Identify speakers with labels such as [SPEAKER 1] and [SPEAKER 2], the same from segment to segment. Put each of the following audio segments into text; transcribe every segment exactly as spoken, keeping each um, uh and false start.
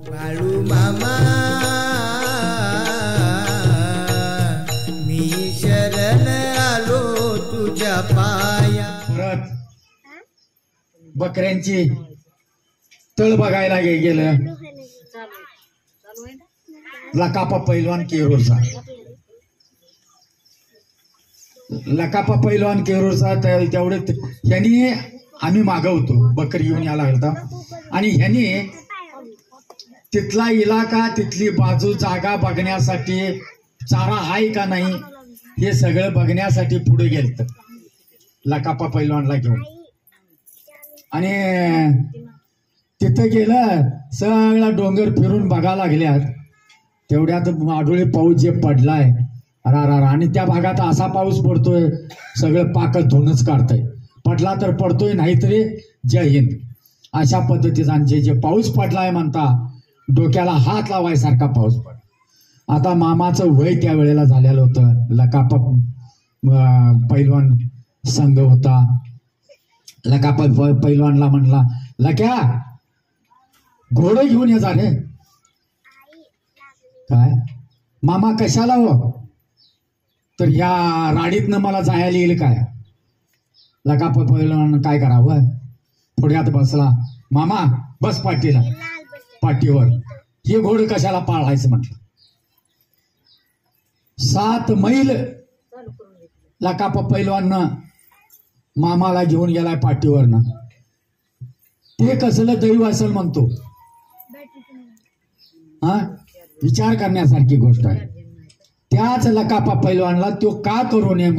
[SPEAKER 1] बाळू मामा मी शरण आलो तुझ्या पाया.
[SPEAKER 2] परत बकऱ्यांची तळ बघायला गे गेलं लकापा पैलवान केरूरचा. लकापा पैलवान केरूरचा तेवढे ह्यांनी आम्ही मागवतो बकरी घेऊन यायला होता आणि ह्यांनी तिथला इलाका तिथली बाजू जागा बघण्यासाठी चारा आहे का नाही हे सगळं बघण्यासाठी पुढे गेलत लकापा पैलवानला घेऊन. आणि तिथं गेलं सगळा डोंगर फिरून बघा लागल्यात तेवढ्यात आडोळी पाऊस जे पडलाय रा रा आणि त्या भागात असा पाऊस पडतोय सगळं पाकच धुणच काढतंय. पडला तर पडतोय नाहीतरी जय हिंद अशा पद्धतीचा जे जे पाऊस पडलाय म्हणता डोक्याला हात लावायसारखा पाऊस पड. आता मामाचं वय त्या वेळेला झालेलं होतं. लकापा पैलवान संघ होता. लकापा पैलवानला म्हणला लक्या घोडं घेऊन ये जा रे. काय मामा कशाला हो तर ह्या राडीतनं मला जायला येईल काय. लकापा पैलवान काय करावं पुढ्यात बसला. मामा बस पाठीला पाठीवर हे घोडं कशाला पाळायचं म्हटलं. सात मैल लकापा पैलवाननं मामाला घेऊन गेलाय पाठीवरनं. ते कसलं दैव असेल म्हणतो. हा विचार करण्यासारखी गोष्ट आहे. त्याच लकापा पैलवानला तो का करू नये.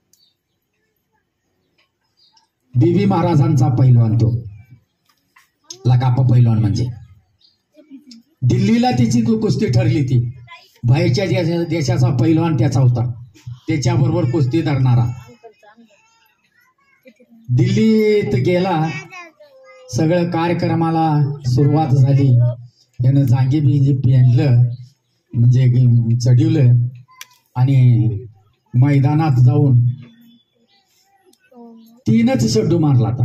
[SPEAKER 2] बीबी महाराजांचा पैलवान तो लकापा पैलवान म्हणजे दिल्लीला तिची कुस्ती ठरली ती बाहेरच्या देशाचा पैलवान त्याचा होता. त्याच्याबरोबर कुस्ती धरणारा दिल्लीत गेला. सगळं कार्यक्रमाला सुरुवात झाली. यानं जांगी बिंगी पेंडलं म्हणजे चढवलं आणि मैदानात जाऊन तीनच शड्डू मारला. आता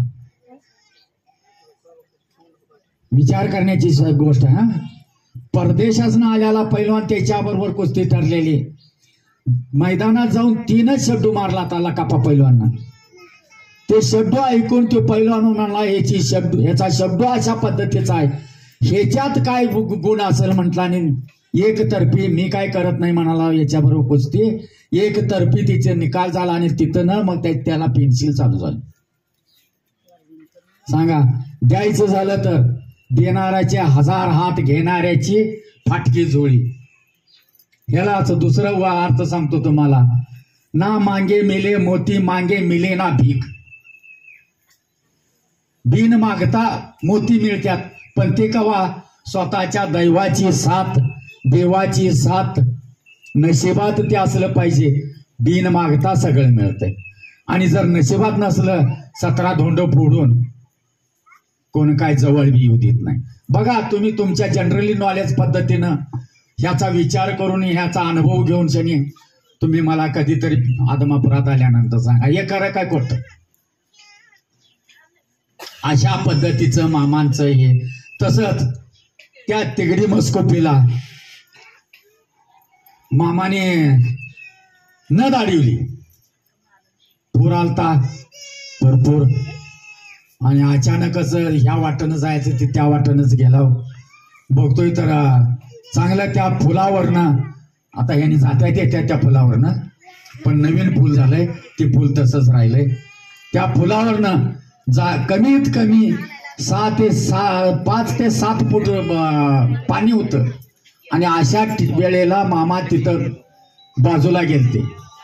[SPEAKER 2] विचार करण्याची गोष्ट आहे. हा परदेशातून आल्याला पैलवान त्याच्याबरोबर कुस्ती ठरलेली मैदानात जाऊन तीनच शड्डू मारला आता लकापा पैलवान. ते शब्द ऐकून तो पैलवान म्हणाला याची शब्द ह्याचा शब्द अशा पद्धतीचा आहे ह्याच्यात काय गुण असेल म्हटला. आणि एकतर्फी मी काय करत नाही म्हणाला याच्याबरोबर कुस्ती. एकतर्फी तिचे निकाल झाला आणि तिथं ना मग त्याला पेन्सिल चालू झाली. सांगा द्यायचं झालं तर देणाऱ्याचे हजार हात घेणाऱ्याची फाटकी जोळी. ह्यालाच दुसरं अर्थ सांगतो तुम्हाला. ना मागे मिले मोती मागे मिले ना भीक. बिन मागता मोती मिळतात पण ते कवा स्वतःच्या दैवाची साथ देवाची साथ नशिबात ते असलं पाहिजे. बिन मागता सगळं मिळतंय आणि जर नशिबात नसलं सतरा धोंड फोडून कोण काय जवळ बी येऊ देत नाही. बघा तुम्ही तुमच्या जनरली नॉलेज पद्धतीनं ह्याचा विचार करून ह्याचा अनुभव घेऊन शनी तुम्ही मला कधीतरी आदमापुरात आल्यानंतर सांगा हे करा काय खोटं. अशा पद्धतीचं मामांचं हे. तसंच त्या तिगडी मस्कोपीला मामाने न दाढिवली. पूर आलता भरपूर आणि अचानकच ह्या वाटेनं जायचं ते त्या वाटेनच गेला. बघतोय तर चांगलं त्या फुलावरनं आता ह्यांनी जात्या येत्या त्या फुलावरनं पण नवीन फुल झालंय ते फुल तसंच राहिलंय. त्या फुलावरनं जा कमीत कमी सहा ते सहा पाच ते सात फूट पाणी होतं आणि अशा वेळेला मामा तिथं बाजूला गेलते.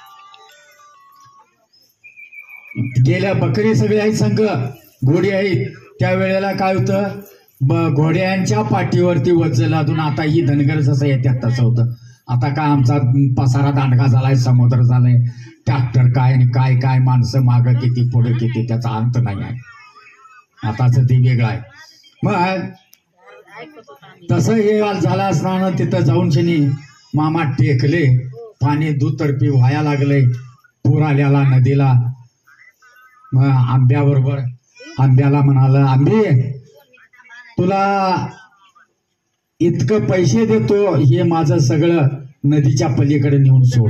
[SPEAKER 2] गेल्या बकरी सगळे आहेत संघ घोडी आहेत. त्या वेळेला काय होतं घोड्यांच्या पाठीवरती वज्ज लादून आता ही धनगर जसं येतात तसं होतं. आता काय आमचा पसारा दांडगा झालाय समुद्र झालाय ट्रॅक्टर काय आणि काय काय माणसं मागं किती पुढे किती त्याचा अंत नाही आहे. आताच ते वेगळं आहे. मग तसं हे झालं असताना तिथं जाऊन शनी मामा टेकले. पाणी दुतर्फी व्हाया लागले. पूर आल्याला नदीला. मग आंब्याबरोबर आंब्याला म्हणाला आंबे तुला इतकं पैसे देतो हे माझं सगळं नदीच्या पलीकडे नेऊन सोड.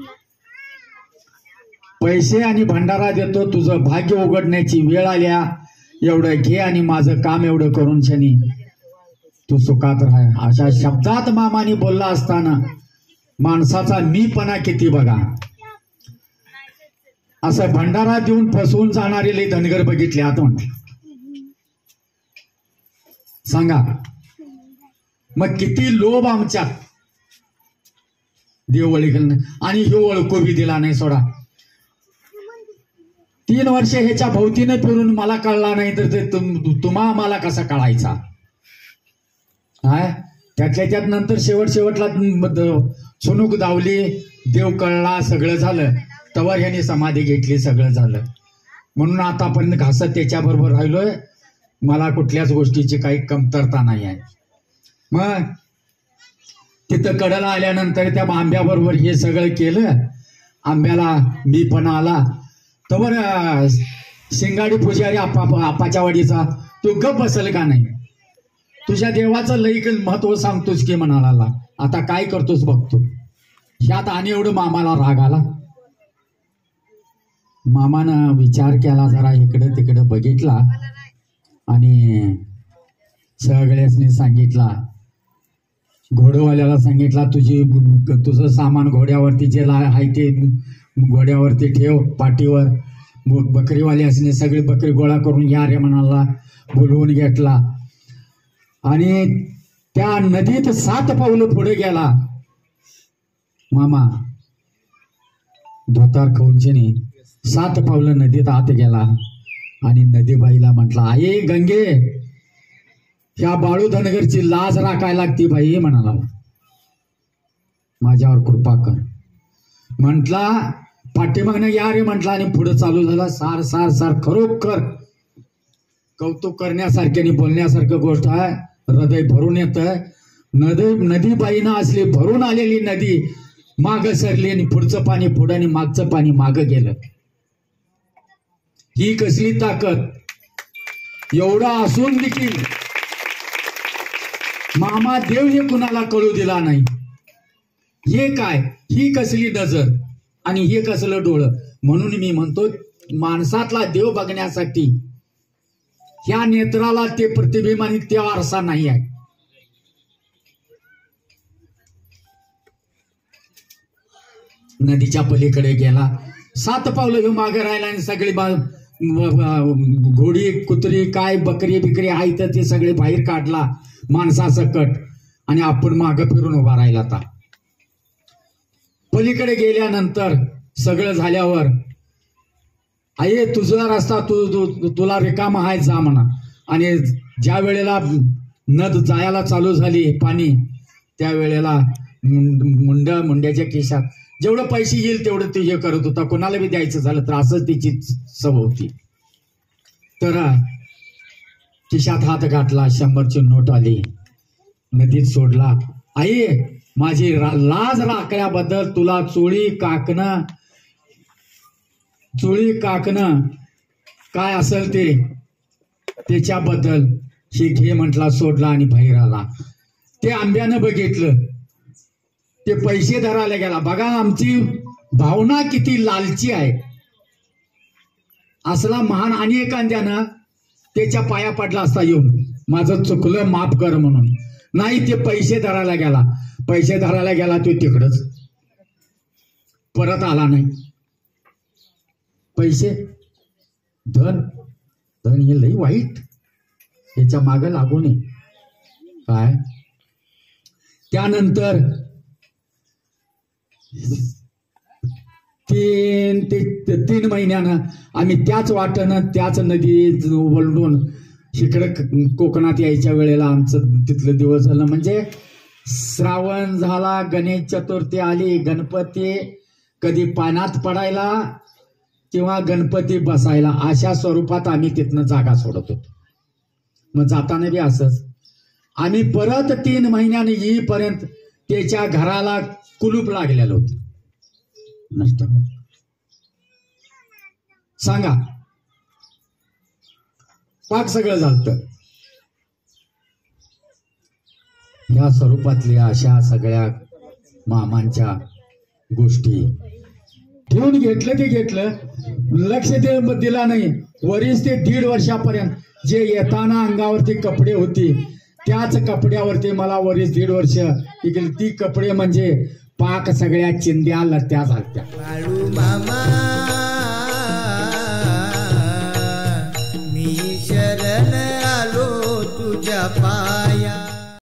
[SPEAKER 2] पैसे आणि भंडारा देतो, तुझं भाग्य उघडण्याची वेळ आल्या एवढं घे आणि माझं काम एवढं करून शनी तू सुखात राह. अशा शब्दात मामानी बोलला असताना माणसाचा मीपणा किती बघा. असं भंडारा देऊन फसवून जाणारे लई धनगर बघितले आता म्हणते. सांगा मग किती लोभ आमच्यात देव ओळखल नाही आणि ह्यो ओळखू बी दिला नाही. सोडा तीन वर्ष ह्याच्या भोवतीने फिरून मला कळला नाही तर ते तुम्हा मला कसा कळायचा. हाय त्यातल्या त्यात नंतर शेवट शेवटला सुनुक दावली, देव कळला, सगळं झालं. तवर ह्याने समाधी घेतली, सगळं झालं. म्हणून आतापर्यंत घासत त्याच्याबरोबर राहिलोय. मला कुठल्याच गोष्टीची काही कमतरता नाही आहे. मग तिथं कडेला आल्यानंतर त्या आंब्याबरोबर हे सगळं केलं. आंब्याला मी पण आला तवर शिंगाडी पुजारी आपा आपाच्या वाडीचा तू गप बसल का नाही, तुझ्या देवाचं लई महत्व सांगतोस की म्हणाला. आता काय करतोस बघतो. ह्यात आणि एवढं मामाला राग आला. मामानं विचार केला, जरा इकडं तिकडं बघितला आणि सगळ्यासनी सांगितला. घोडवाल्याला सांगितला तुझी तुझं सामान घोड्यावरती जे आहे ते घोड्यावरती ठेव पाठीवर. बकरीवाल्यासनी सगळी बकरी गोळा करून या रे म्हणाला बोलवून घेतला आणि त्या नदीत सात पावलं पुढे गेला. मामा धोतार खवूनशेने सात पावलं नदीत आत गेला आणि नदीबाईला म्हटला, आई गंगे ह्या बाळू धनगरची लाज राखायला लागती बाई म्हणाला, माझ्यावर कृपा कर म्हटला. पाठीमागनं या रे म्हटला आणि पुढे चालू झाला. सार सार सार खरोखर कौतुक करण्यासारखी आणि बोलण्यासारखी गोष्ट आहे. हृदय भरून येत. नदी नदीबाईनं असली भरून आलेली नदी माग सरली आणि पुढचं पाणी पुढं आणि मागचं पाणी माग गेलं. ही कसली ताकद. एवढा असून देखील मामा देव हे कुणाला कळू दिला नाही. हे काय, ही कसली नजर आणि हे कसलं डोळं. म्हणून मी म्हणतो माणसातला देव बघण्यासाठी ह्या नेत्राला ते प्रतिबिंब आणि ते आरसा नाही आहे. नदीच्या पलीकडे गेला. सात पावलं घेऊन मागे राहिला आणि सगळी घोडी कुत्री काय बकरी बिकरी आहे तर ते सगळे बाहेर काढला माणसाचं कट आणि आपण मागं फिरून उभा राहिला. आता पलीकडे गेल्यानंतर सगळं झाल्यावर आई तुझा रस्ता तू तु, तुला रिकामा आहे जा म्हणा. आणि ज्या वेळेला नद जायला चालू झाली पाणी त्यावेळेला मुंड्या मुंड्याच्या खिशात जेवढं पैसे येईल तेवढं ते हे करत होता. कोणाला बी द्यायचं झालं तर असंच तिची सवय होती. तर खिशात हात घातला, शंभरची नोट आली, नदीत सोडला. आई माझी लाज राखल्याबद्दल तुला चोळी काकणं चोळी काकणं काय असेल ते त्याच्याबद्दल हे घे म्हटला. सोडला आणि बाहेर आला. ते आंब्यानं बघितलं, ते पैसे धरायला गेला. बघा आमची भावना किती लालची आहे. असला महान आणि एखाद्यानं त्याच्या पाया पडला असता येऊन माझं चुकलं माफ कर म्हणून. नाही, ते पैसे धरायला गेला. पैसे धरायला गेला तो तिकडच परत आला नाही. पैसे धन धन हे लई वाईट, याच्या मागे लागू नये. काय त्यानंतर तीन ते तीन महिन्यानं आम्ही त्याच वाटेनं त्याच नदी ओलांडून इकडे कोकणात यायच्या वेळेला आमचं तिथलं दिवस झालं. म्हणजे श्रावण झाला, गणेश चतुर्थी आली, गणपती कधी पाण्यात पडायला किंवा गणपती बसायला अशा स्वरूपात आम्ही तिथनं जागा सोडत होतो. मग जाताना बी असंच आम्ही परत तीन महिन्याने येईपर्यंत त्याच्या घराला कुलूप लागलेलं होतं. नष्ट सांगा पाक सगळं झालं. ह्या स्वरूपातल्या अशा सगळ्या मामांच्या गोष्टी ठेवून घेतलं ते घेतलं, लक्ष ते दिला नाही. वरीस ते दीड वर्षापर्यंत जे येताना अंगावरती कपडे होती त्याच कपड्यावरती मला वरीस दीड वर्ष इकडे ती कपडे म्हणजे पाक सगळ्या चिंध्या लत्या झालत्या.
[SPEAKER 1] बाळू मामा